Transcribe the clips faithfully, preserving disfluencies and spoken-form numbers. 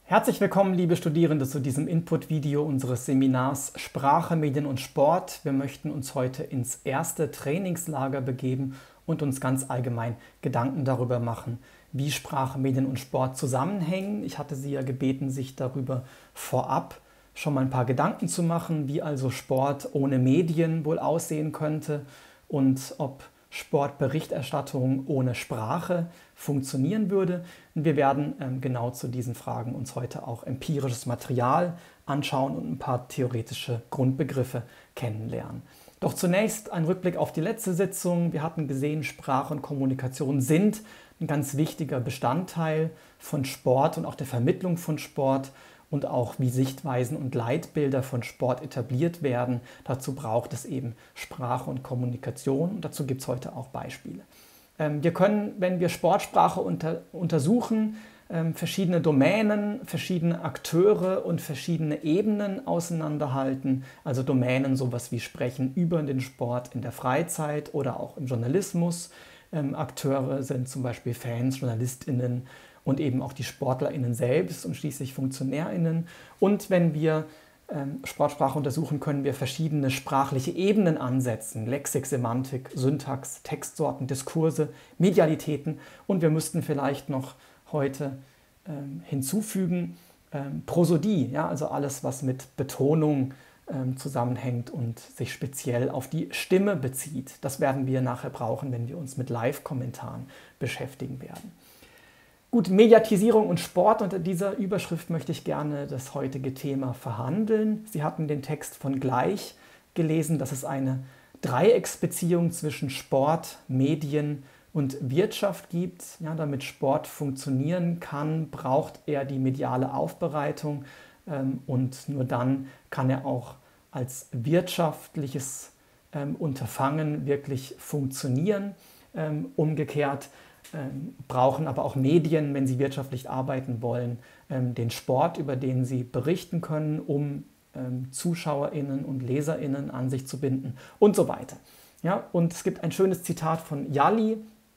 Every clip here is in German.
Herzlich willkommen, liebe Studierende, zu diesem Input-Video unseres Seminars Sprache, Medien und Sport. Wir möchten uns heute ins erste Trainingslager begeben und uns ganz allgemein Gedanken darüber machen, wie Sprache, Medien und Sport zusammenhängen. Ich hatte Sie ja gebeten, sich darüber vorab schon mal ein paar Gedanken zu machen, wie also Sport ohne Medien wohl aussehen könnte und ob Sportberichterstattung ohne Sprache funktionieren würde. Und wir werden ähm, genau zu diesen Fragen uns heute auch empirisches Material anschauen und ein paar theoretische Grundbegriffe kennenlernen. Doch zunächst ein Rückblick auf die letzte Sitzung. Wir hatten gesehen, Sprache und Kommunikation sind ein ganz wichtiger Bestandteil von Sport und auch der Vermittlung von Sport und auch wie Sichtweisen und Leitbilder von Sport etabliert werden. Dazu braucht es eben Sprache und Kommunikation und dazu gibt es heute auch Beispiele. Ähm, wir können, wenn wir Sportsprache unter, untersuchen, ähm, verschiedene Domänen, verschiedene Akteure und verschiedene Ebenen auseinanderhalten. Also Domänen, sowas wie Sprechen über den Sport in der Freizeit oder auch im Journalismus. Ähm, Akteure sind zum Beispiel Fans, JournalistInnen, und eben auch die SportlerInnen selbst und schließlich FunktionärInnen. Und wenn wir ähm, Sportsprache untersuchen, können wir verschiedene sprachliche Ebenen ansetzen. Lexik, Semantik, Syntax, Textsorten, Diskurse, Medialitäten. Und wir müssten vielleicht noch heute ähm, hinzufügen, ähm, Prosodie, ja, also alles, was mit Betonung ähm, zusammenhängt und sich speziell auf die Stimme bezieht. Das werden wir nachher brauchen, wenn wir uns mit Live-Kommentaren beschäftigen werden. Gut, Mediatisierung und Sport, unter dieser Überschrift möchte ich gerne das heutige Thema verhandeln. Sie hatten den Text von Gleich gelesen, dass es eine Dreiecksbeziehung zwischen Sport, Medien und Wirtschaft gibt. Ja, damit Sport funktionieren kann, braucht er die mediale Aufbereitung ähm, und nur dann kann er auch als wirtschaftliches ähm, Unterfangen wirklich funktionieren. Ähm, umgekehrt Ähm, brauchen aber auch Medien, wenn sie wirtschaftlich arbeiten wollen, ähm, den Sport, über den sie berichten können, um ähm, ZuschauerInnen und LeserInnen an sich zu binden und so weiter. Ja, und es gibt ein schönes Zitat von Jalli,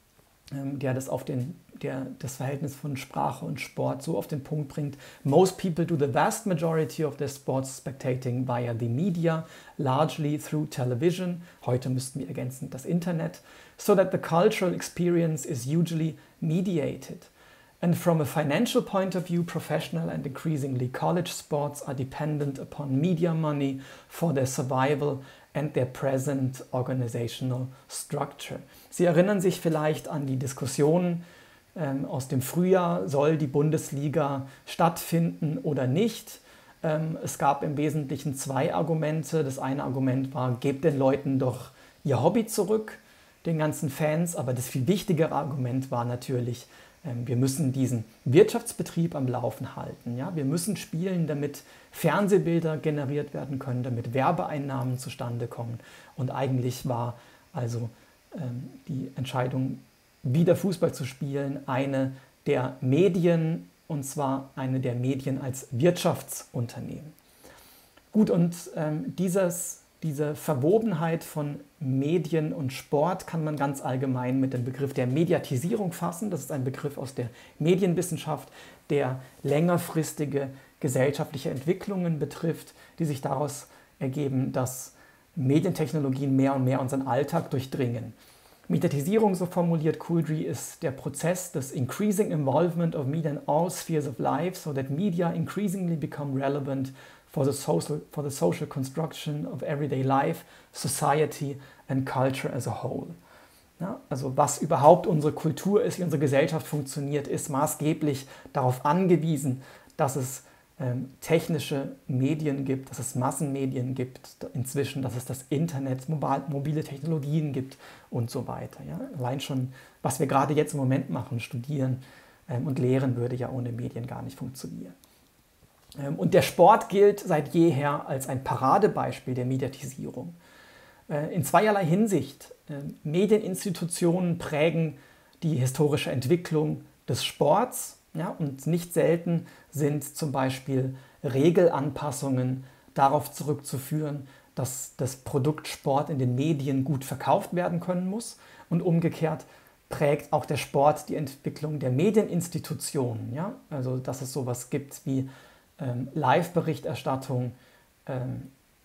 ähm, der das auf den, der das Verhältnis von Sprache und Sport so auf den Punkt bringt. Most people do the vast majority of their sports spectating via the media, largely through television. Heute müssten wir ergänzen das Internet. So that the cultural experience is usually mediated. And from a financial point of view, professional and increasingly college sports are dependent upon media money for their survival and their present organizational structure. Sie erinnern sich vielleicht an die Diskussionen ähm, aus dem Frühjahr, soll die Bundesliga stattfinden oder nicht? Ähm, es gab im Wesentlichen zwei Argumente. Das eine Argument war, gebt den Leuten doch ihr Hobby zurück, den ganzen Fans, aber das viel wichtigere Argument war natürlich, ähm, wir müssen diesen Wirtschaftsbetrieb am Laufen halten. Ja? Wir müssen spielen, damit Fernsehbilder generiert werden können, damit Werbeeinnahmen zustande kommen. Und eigentlich war also ähm, die Entscheidung, wieder Fußball zu spielen, eine der Medien, und zwar eine der Medien als Wirtschaftsunternehmen. Gut, und ähm, dieses Diese Verwobenheit von Medien und Sport kann man ganz allgemein mit dem Begriff der Mediatisierung fassen. Das ist ein Begriff aus der Medienwissenschaft, der längerfristige gesellschaftliche Entwicklungen betrifft, die sich daraus ergeben, dass Medientechnologien mehr und mehr unseren Alltag durchdringen. Mediatisierung, so formuliert Couldry, ist der Prozess des increasing involvement of media in all spheres of life, so that media increasingly become relevant for the social, for the social construction of everyday life, society and culture as a whole. Ja, also was überhaupt unsere Kultur ist, wie unsere Gesellschaft funktioniert, ist maßgeblich darauf angewiesen, dass es ähm, technische Medien gibt, dass es Massenmedien gibt, inzwischen, dass es das Internet, mobile Technologien gibt und so weiter. Ja. Allein schon, was wir gerade jetzt im Moment machen, studieren ähm, und lehren, würde ja ohne Medien gar nicht funktionieren. Und der Sport gilt seit jeher als ein Paradebeispiel der Mediatisierung. In zweierlei Hinsicht. Medieninstitutionen prägen die historische Entwicklung des Sports, ja, und nicht selten sind zum Beispiel Regelanpassungen darauf zurückzuführen, dass das Produkt Sport in den Medien gut verkauft werden können muss und umgekehrt prägt auch der Sport die Entwicklung der Medieninstitutionen. Ja? Also dass es sowas gibt wie ähm, Live-Berichterstattung ähm,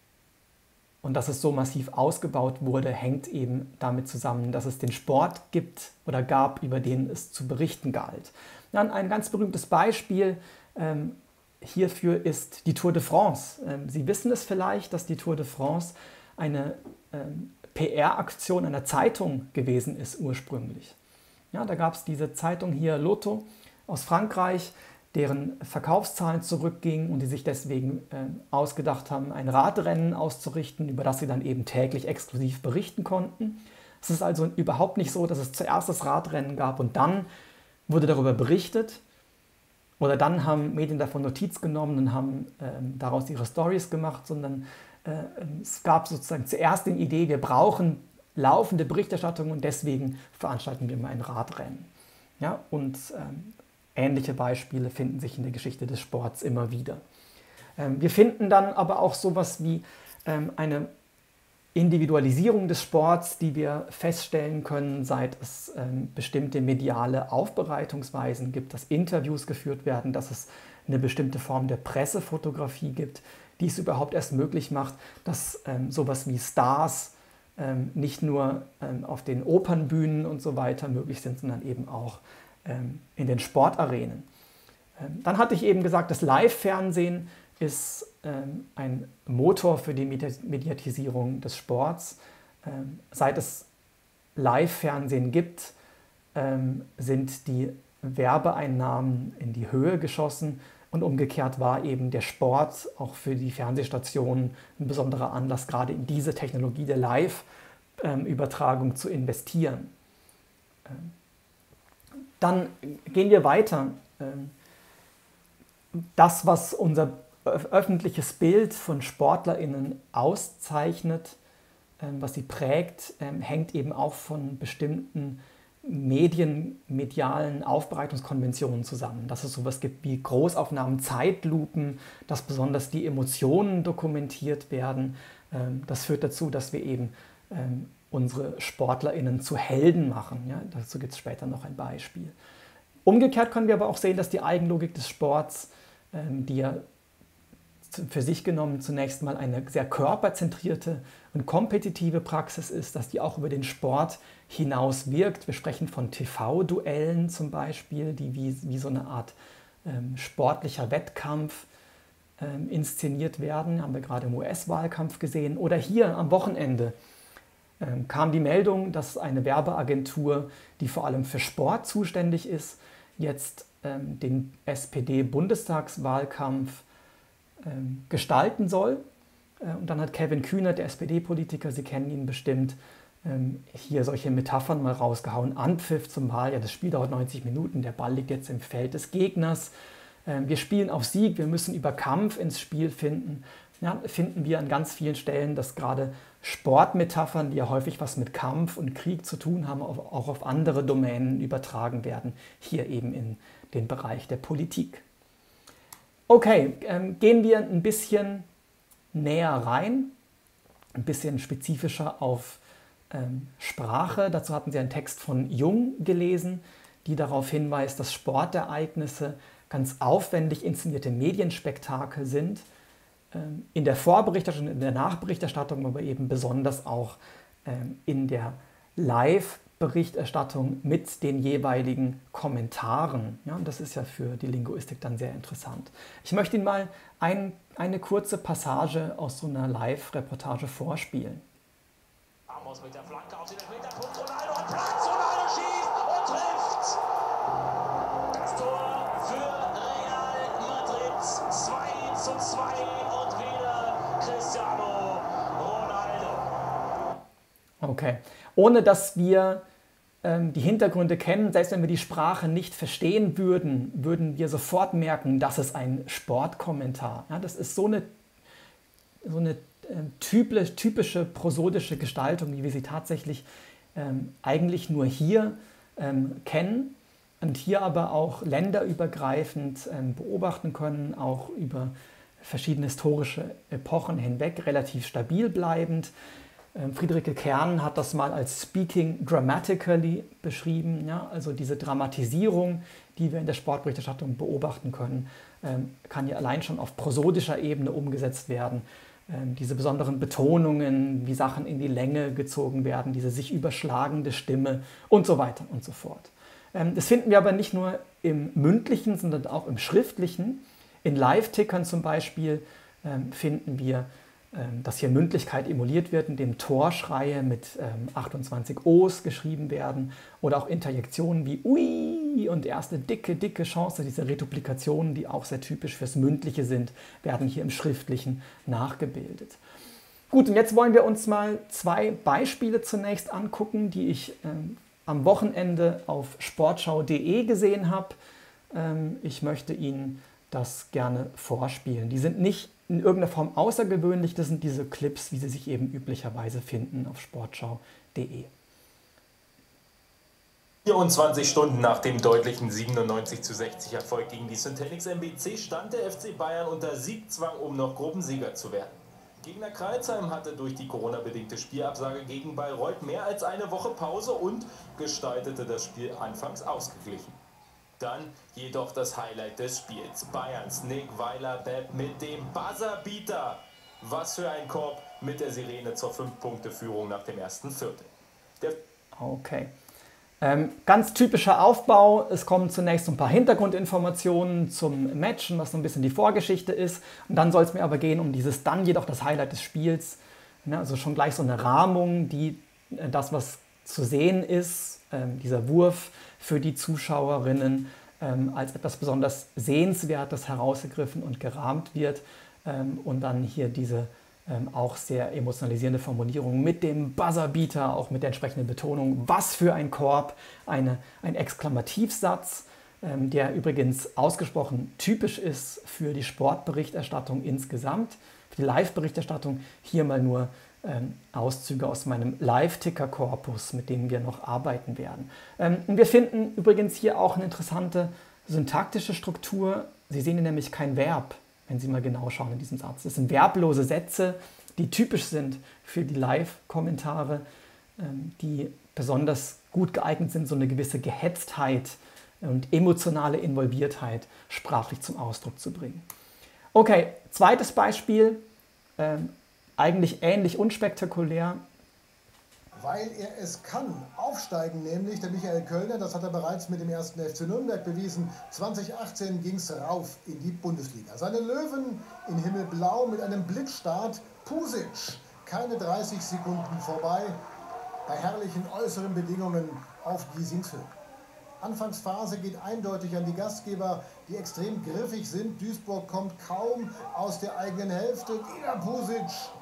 und dass es so massiv ausgebaut wurde, hängt eben damit zusammen, dass es den Sport gibt oder gab, über den es zu berichten galt. Dann ein ganz berühmtes Beispiel ähm, hierfür ist die Tour de France. Ähm, Sie wissen es vielleicht, dass die Tour de France eine ähm, P R-Aktion einer Zeitung gewesen ist ursprünglich. Ja, da gab es diese Zeitung hier, Lotto, aus Frankreich, deren Verkaufszahlen zurückgingen und die sich deswegen äh, ausgedacht haben, ein Radrennen auszurichten, über das sie dann eben täglich exklusiv berichten konnten. Es ist also überhaupt nicht so, dass es zuerst das Radrennen gab und dann wurde darüber berichtet oder dann haben Medien davon Notiz genommen und haben äh, daraus ihre Stories gemacht, sondern äh, es gab sozusagen zuerst die Idee, wir brauchen laufende Berichterstattung und deswegen veranstalten wir mal ein Radrennen. Ja, und ähm, ähnliche Beispiele finden sich in der Geschichte des Sports immer wieder. Ähm, wir finden dann aber auch sowas wie ähm, eine Individualisierung des Sports, die wir feststellen können, seit es ähm, bestimmte mediale Aufbereitungsweisen gibt, dass Interviews geführt werden, dass es eine bestimmte Form der Pressefotografie gibt, die es überhaupt erst möglich macht, dass ähm, sowas wie Stars ähm, nicht nur ähm, auf den Opernbühnen und so weiter möglich sind, sondern eben auch ähm, in den Sportarenen. Ähm, dann hatte ich eben gesagt, das Live-Fernsehen ist ähm, ein Motor für die Mediatisierung des Sports. Ähm, seit es Live-Fernsehen gibt, ähm, sind die Werbeeinnahmen in die Höhe geschossen und umgekehrt war eben der Sport auch für die Fernsehstationen ein besonderer Anlass, gerade in diese Technologie der Live-Übertragung zu investieren. Ähm, dann gehen wir weiter. Ähm, das, was unser öffentliches Bild von SportlerInnen auszeichnet, ähm, was sie prägt, ähm, hängt eben auch von bestimmten Medien, medialen Aufbereitungskonventionen zusammen. Dass es sowas gibt wie Großaufnahmen, Zeitlupen, dass besonders die Emotionen dokumentiert werden. Ähm, das führt dazu, dass wir eben ähm, unsere SportlerInnen zu Helden machen. Ja? Dazu gibt es später noch ein Beispiel. Umgekehrt können wir aber auch sehen, dass die Eigenlogik des Sports, ähm, die ja für sich genommen zunächst mal eine sehr körperzentrierte und kompetitive Praxis ist, dass die auch über den Sport hinaus wirkt. Wir sprechen von T V-Duellen zum Beispiel, die wie, wie so eine Art ähm, sportlicher Wettkampf ähm, inszeniert werden. Haben wir gerade im U S-Wahlkampf gesehen. Oder hier am Wochenende ähm, kam die Meldung, dass eine Werbeagentur, die vor allem für Sport zuständig ist, jetzt ähm, den S P D-Bundestagswahlkampf gestalten soll. Und dann hat Kevin Kühnert, der S P D-Politiker, Sie kennen ihn bestimmt, hier solche Metaphern mal rausgehauen. Anpfiff zum Wahl, ja, das Spiel dauert neunzig Minuten, der Ball liegt jetzt im Feld des Gegners. Wir spielen auf Sieg, wir müssen über Kampf ins Spiel finden. Ja, finden wir an ganz vielen Stellen, dass gerade Sportmetaphern, die ja häufig was mit Kampf und Krieg zu tun haben, auch auf andere Domänen übertragen werden, hier eben in den Bereich der Politik. Okay, ähm, gehen wir ein bisschen näher rein, ein bisschen spezifischer auf ähm, Sprache. Dazu hatten Sie einen Text von Jung gelesen, die darauf hinweist, dass Sportereignisse ganz aufwendig inszenierte Medienspektakel sind, ähm, in der Vorberichterstattung, in der Nachberichterstattung, aber eben besonders auch ähm, in der Live- Berichterstattung mit den jeweiligen Kommentaren. Ja, und das ist ja für die Linguistik dann sehr interessant. Ich möchte Ihnen mal ein, eine kurze Passage aus so einer Live-Reportage vorspielen. Ramos mit der Flanke auf den Elfmeterpunkt. Ronaldo hat Platz. Ronaldo schießt und trifft. Das Tor für Real Madrid. zwei zu zwei und wieder Cristiano Ronaldo. Okay. Ohne dass wir ähm, die Hintergründe kennen, selbst wenn wir die Sprache nicht verstehen würden, würden wir sofort merken, das ist ein Sportkommentar. Ja, das ist so eine, so eine äh, typisch, typische prosodische Gestaltung, wie wir sie tatsächlich ähm, eigentlich nur hier ähm, kennen und hier aber auch länderübergreifend ähm, beobachten können, auch über verschiedene historische Epochen hinweg, relativ stabil bleibend. Ähm, Friederike Kern hat das mal als Speaking Dramatically beschrieben, ja? Also diese Dramatisierung, die wir in der Sportberichterstattung beobachten können, ähm, kann ja allein schon auf prosodischer Ebene umgesetzt werden. Ähm, diese besonderen Betonungen, wie Sachen in die Länge gezogen werden, diese sich überschlagende Stimme und so weiter und so fort. Ähm, das finden wir aber nicht nur im mündlichen, sondern auch im schriftlichen. In Live-Tickern zum Beispiel ähm, finden wir, ähm, dass hier Mündlichkeit emuliert wird, indem Torschreie mit ähm, achtundzwanzig O's geschrieben werden oder auch Interjektionen wie Ui und erste dicke, dicke Chance. Diese Reduplikationen, die auch sehr typisch fürs Mündliche sind, werden hier im Schriftlichen nachgebildet. Gut, und jetzt wollen wir uns mal zwei Beispiele zunächst angucken, die ich ähm, am Wochenende auf sportschau punkt de gesehen habe. Ähm, ich möchte Ihnen das gerne vorspielen. Die sind nicht in irgendeiner Form außergewöhnlich, das sind diese Clips, wie sie sich eben üblicherweise finden auf sportschau punkt de. vierundzwanzig Stunden nach dem deutlichen siebenundneunzig zu sechzig Erfolg gegen die Syntelix M B C stand der F C Bayern unter Siegzwang, um noch Gruppensieger zu werden. Gegner Crailsheim hatte durch die Corona-bedingte Spielabsage gegen Bayreuth mehr als eine Woche Pause und gestaltete das Spiel anfangs ausgeglichen. Dann jedoch das Highlight des Spiels. Bayerns Nick Weiler-Bepp mit dem Buzzerbeater. Was für ein Korb mit der Sirene zur fünf Punkte Führung nach dem ersten Viertel. Der Okay. Ähm, ganz typischer Aufbau. Es kommen zunächst ein paar Hintergrundinformationen zum Matchen, was so ein bisschen die Vorgeschichte ist. Und dann soll es mir aber gehen um dieses dann jedoch das Highlight des Spiels. Ne, also schon gleich so eine Rahmung, die äh, das, was zu sehen ist, ähm, dieser Wurf für die Zuschauerinnen ähm, als etwas besonders Sehenswertes herausgegriffen und gerahmt wird. Ähm, und dann hier diese ähm, auch sehr emotionalisierende Formulierung mit dem Buzzerbeater, auch mit der entsprechenden Betonung. Was für ein Korb, eine, ein Exklamativsatz, ähm, der übrigens ausgesprochen typisch ist für die Sportberichterstattung insgesamt. Für die Live-Berichterstattung hier mal nur ähm, Auszüge aus meinem Live-Ticker-Korpus, mit dem wir noch arbeiten werden. Ähm, und wir finden übrigens hier auch eine interessante syntaktische Struktur. Sie sehen hier nämlich kein Verb, wenn Sie mal genau schauen in diesem Satz. Das sind verblose Sätze, die typisch sind für die Live-Kommentare, ähm, die besonders gut geeignet sind, so eine gewisse Gehetztheit und emotionale Involviertheit sprachlich zum Ausdruck zu bringen. Okay, zweites Beispiel, ähm, eigentlich ähnlich unspektakulär. Weil er es kann. Aufsteigen nämlich, der Michael Kölner, das hat er bereits mit dem ersten F C Nürnberg bewiesen. zwanzig achtzehn ging es rauf in die Bundesliga. Seine Löwen in Himmelblau mit einem Blitzstart. Pusic, keine dreißig Sekunden vorbei, bei herrlichen äußeren Bedingungen auf Giesingshöhe. Anfangsphase geht eindeutig an die Gastgeber, die extrem griffig sind. Duisburg kommt kaum aus der eigenen Hälfte. Wieder Pusic.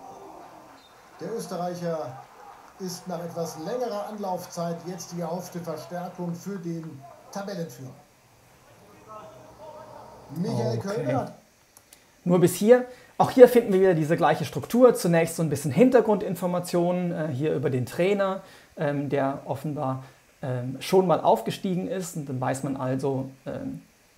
Der Österreicher ist nach etwas längerer Anlaufzeit jetzt die erhoffte Verstärkung für den Tabellenführer. Michael Okay. Kölner. Nur bis hier. Auch hier finden wir wieder diese gleiche Struktur. Zunächst so ein bisschen Hintergrundinformationen äh, hier über den Trainer, ähm, der offenbar ähm, schon mal aufgestiegen ist. Und dann weiß man also, ähm,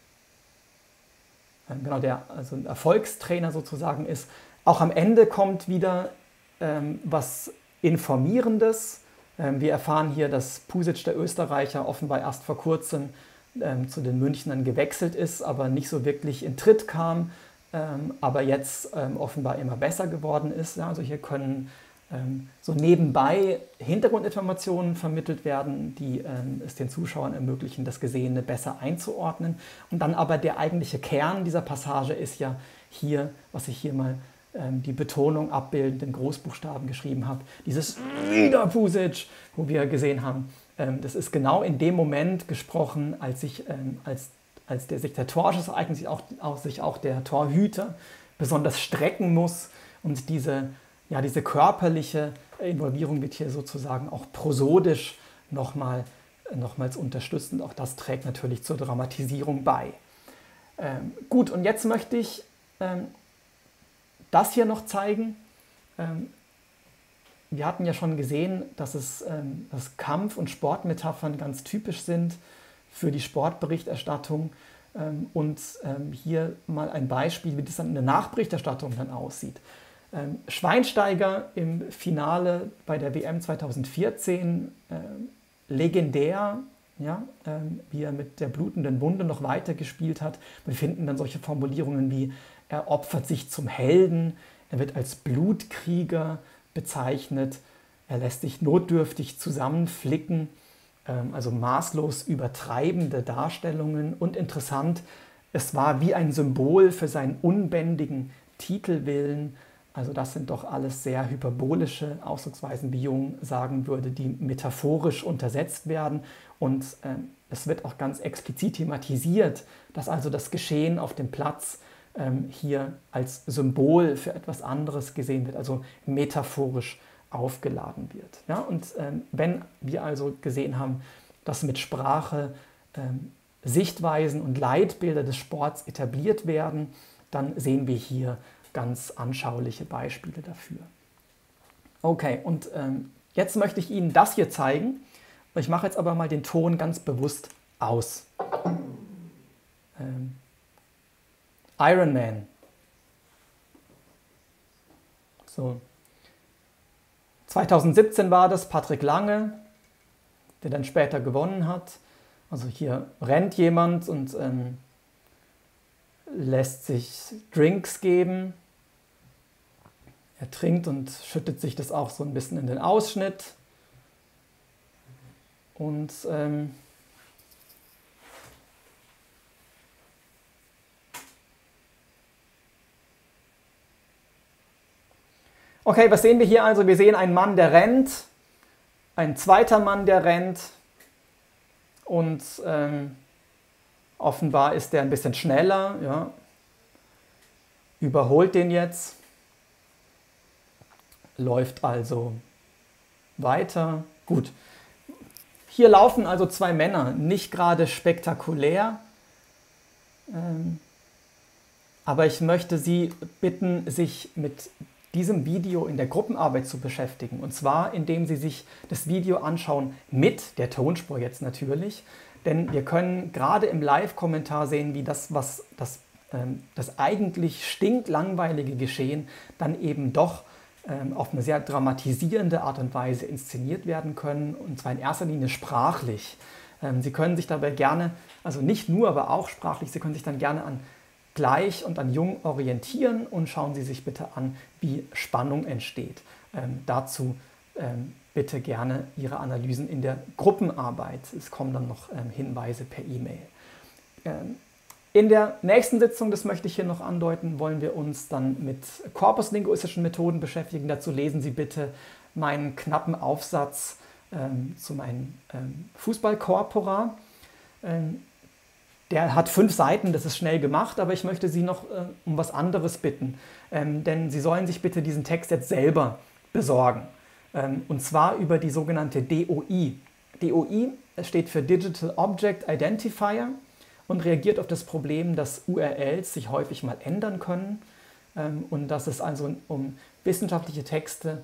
äh, genau, der also ein Erfolgstrainer sozusagen ist. Auch am Ende kommt wieder ähm, was Informierendes. Ähm, wir erfahren hier, dass Pusic, der Österreicher, offenbar erst vor kurzem ähm, zu den Münchnern gewechselt ist, aber nicht so wirklich in Tritt kam, ähm, aber jetzt ähm, offenbar immer besser geworden ist. Ja, also hier können ähm, so nebenbei Hintergrundinformationen vermittelt werden, die ähm, es den Zuschauern ermöglichen, das Gesehene besser einzuordnen. Und dann aber der eigentliche Kern dieser Passage ist ja hier, was ich hier mal die Betonung abbildend in Großbuchstaben geschrieben habe, dieses wieder Pusic, wo wir gesehen haben, das ist genau in dem Moment gesprochen, als, sich, als, als der, sich der Torschuss ereignet, sich auch, auch, sich auch der Torhüter besonders strecken muss und diese, ja, diese körperliche Involvierung wird hier sozusagen auch prosodisch nochmal, nochmals unterstützend. Auch das trägt natürlich zur Dramatisierung bei. Ähm, gut, und jetzt möchte ich ähm, das hier noch zeigen. Ähm, wir hatten ja schon gesehen, dass, es, ähm, dass Kampf- und Sportmetaphern ganz typisch sind für die Sportberichterstattung. Ähm, und ähm, hier mal ein Beispiel, wie das dann in der Nachberichterstattung dann aussieht. Ähm, Schweinsteiger im Finale bei der W M zweitausendvierzehn, äh, legendär, ja, ähm, wie er mit der blutenden Wunde noch weiter gespielt hat. Wir finden dann solche Formulierungen wie: Er opfert sich zum Helden, er wird als Blutkrieger bezeichnet, er lässt sich notdürftig zusammenflicken, ähm, also maßlos übertreibende Darstellungen. Und interessant, es war wie ein Symbol für seinen unbändigen Titelwillen. Also das sind doch alles sehr hyperbolische Ausdrucksweisen, wie Jung sagen würde, die metaphorisch untersetzt werden. Und ähm, es wird auch ganz explizit thematisiert, dass also das Geschehen auf dem Platz ähm, hier als Symbol für etwas anderes gesehen wird, also metaphorisch aufgeladen wird. Ja? Und ähm, wenn wir also gesehen haben, dass mit Sprache ähm, Sichtweisen und Leitbilder des Sports etabliert werden, dann sehen wir hier ganz anschauliche Beispiele dafür. Okay, und ähm, jetzt möchte ich Ihnen das hier zeigen. Ich mache jetzt aber mal den Ton ganz bewusst aus. Ähm, Iron Man. So. zweitausendsiebzehn war das Patrick Lange, der dann später gewonnen hat. Also hier rennt jemand und ähm, lässt sich Drinks geben. Er trinkt und schüttet sich das auch so ein bisschen in den Ausschnitt. Und ähm, okay, was sehen wir hier also? Wir sehen einen Mann, der rennt, ein zweiter Mann, der rennt und ähm, offenbar ist der ein bisschen schneller, ja, überholt den jetzt, läuft also weiter. Gut, hier laufen also zwei Männer, nicht gerade spektakulär, ähm, aber ich möchte Sie bitten, sich mit diesem Video in der Gruppenarbeit zu beschäftigen. Und zwar, indem Sie sich das Video anschauen, mit der Tonspur jetzt natürlich. Denn wir können gerade im Live-Kommentar sehen, wie das, was das, ähm, das eigentlich stinklangweilige Geschehen dann eben doch ähm, auf eine sehr dramatisierende Art und Weise inszeniert werden können. Und zwar in erster Linie sprachlich. Ähm, Sie können sich dabei gerne, also nicht nur, aber auch sprachlich, Sie können sich dann gerne an Gleich und an Jung orientieren und schauen Sie sich bitte an, wie Spannung entsteht. Ähm, dazu ähm, bitte gerne Ihre Analysen in der Gruppenarbeit. Es kommen dann noch ähm, Hinweise per E-Mail. Ähm, in der nächsten Sitzung, das möchte ich hier noch andeuten, wollen wir uns dann mit korpuslinguistischen Methoden beschäftigen. Dazu lesen Sie bitte meinen knappen Aufsatz ähm, zu meinem ähm, Fußballkorpora. Ähm, Der hat fünf Seiten, das ist schnell gemacht, aber ich möchte Sie noch äh, um was anderes bitten. Ähm, denn Sie sollen sich bitte diesen Text jetzt selber besorgen. Ähm, und zwar über die sogenannte D O I. D O I steht für Digital Object Identifier und reagiert auf das Problem, dass U R Ls sich häufig mal ändern können ähm, und dass es also, um wissenschaftliche Texte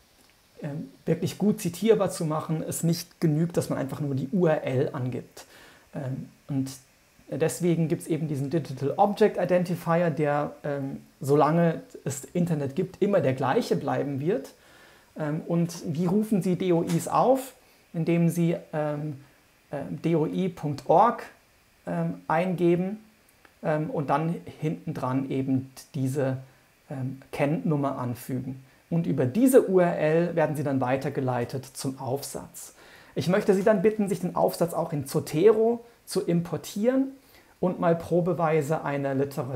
ähm, wirklich gut zitierbar zu machen, es nicht genügt, dass man einfach nur die U R L angibt. Ähm, und Deswegen gibt es eben diesen Digital Object Identifier, der, ähm, solange es Internet gibt, immer der gleiche bleiben wird. Ähm, und wie rufen Sie D O Is auf? Indem Sie ähm, äh, D O I Punkt org ähm, eingeben ähm, und dann hinten dran eben diese ähm, Kennnummer anfügen. Und über diese U R L werden Sie dann weitergeleitet zum Aufsatz. Ich möchte Sie dann bitten, sich den Aufsatz auch in Zotero zu importieren und mal probeweise eine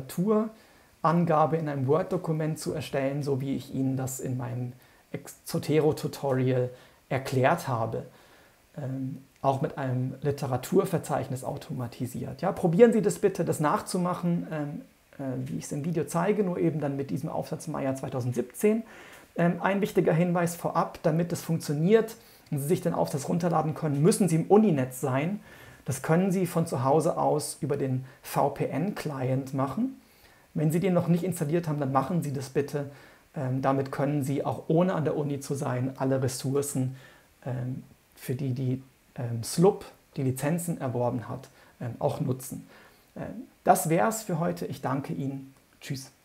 Literaturangabe in einem Word-Dokument zu erstellen, so wie ich Ihnen das in meinem Zotero-Tutorial erklärt habe. Ähm, auch mit einem Literaturverzeichnis automatisiert. Ja, probieren Sie das bitte, das nachzumachen, ähm, äh, wie ich es im Video zeige, nur eben dann mit diesem Aufsatz im Jahr zweitausendsiebzehn. Ähm, ein wichtiger Hinweis vorab, damit es funktioniert und Sie sich den Aufsatz runterladen können, müssen Sie im Uninetz sein. Das können Sie von zu Hause aus über den V P N-Client machen. Wenn Sie den noch nicht installiert haben, dann machen Sie das bitte. Ähm, damit können Sie auch ohne an der Uni zu sein, alle Ressourcen, ähm, für die die ähm, S L U P die Lizenzen erworben hat, ähm, auch nutzen. Ähm, das wäre es für heute. Ich danke Ihnen. Tschüss.